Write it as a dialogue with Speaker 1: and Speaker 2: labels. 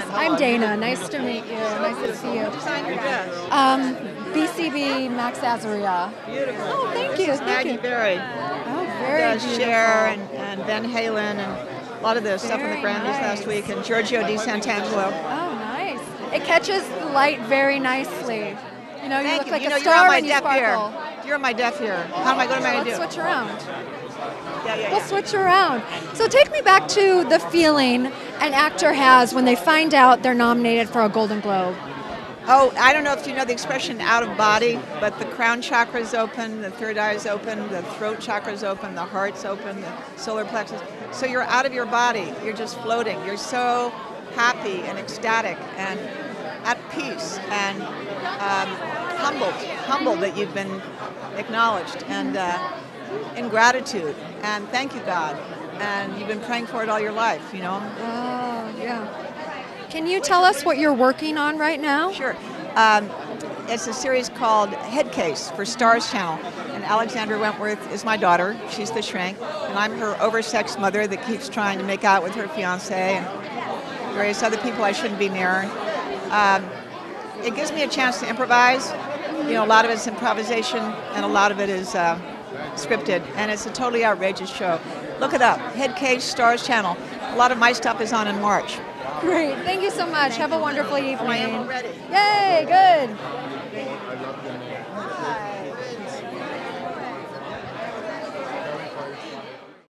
Speaker 1: I'm Dana. Nice to meet you. Nice to see you.
Speaker 2: Design your dress.
Speaker 1: BCB Max Azaria.
Speaker 2: Beautiful.
Speaker 1: Oh, thank you. Thank
Speaker 2: Maggie
Speaker 1: you.
Speaker 2: Berry.
Speaker 1: Oh, very beautiful.
Speaker 2: Cher and Ben Halen and a lot of the stuff in the
Speaker 1: Very
Speaker 2: Grammys
Speaker 1: nice.
Speaker 2: last week, and Giorgio Di Sant'Angelo.
Speaker 1: Oh, nice. It catches the light very nicely. You know, you
Speaker 2: Thank
Speaker 1: look like
Speaker 2: you
Speaker 1: a
Speaker 2: know,
Speaker 1: star
Speaker 2: you're on my
Speaker 1: when you
Speaker 2: deaf
Speaker 1: sparkle.
Speaker 2: ear. You're on my deaf ear. How am I going to do?
Speaker 1: Let's switch around.
Speaker 2: Yeah.
Speaker 1: We'll switch around. So take me back to the feeling an actor has when they find out they're nominated for a Golden Globe.
Speaker 2: Oh, I don't know if you know the expression out of body, but the crown chakra is open, the third eye is open, the throat chakra is open, the heart's open, the solar plexus. So you're out of your body. You're just floating. You're so happy and ecstatic and at peace and humbled that you've been acknowledged and in gratitude. And thank you, God. And you've been praying for it all your life, you know?
Speaker 1: Oh, yeah. Can you tell us what you're working on right now?
Speaker 2: Sure. It's a series called Headcase for Stars Channel. And Alexandra Wentworth is my daughter. She's the shrink. And I'm her oversexed mother that keeps trying to make out with her fiancé and various other people I shouldn't be near. It gives me a chance to improvise. You know, a lot of it's improvisation and a lot of it is scripted. And it's a totally outrageous show. Look it up. Headcase Stars Channel. A lot of my stuff is on in March.
Speaker 1: Great. Thank you so much. Have a wonderful evening.
Speaker 2: I am already.
Speaker 1: Yay, good.